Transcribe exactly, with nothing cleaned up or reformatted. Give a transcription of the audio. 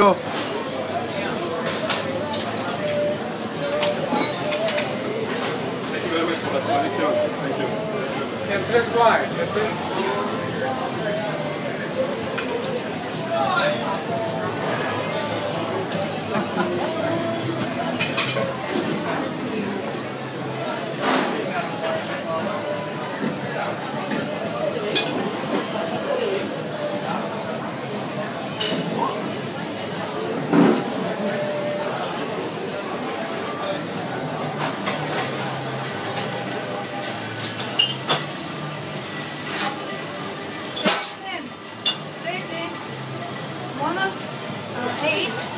Go. Thank you very much for that connection. Thank you. Yes, tres quiet. Jason, one of uh, eight.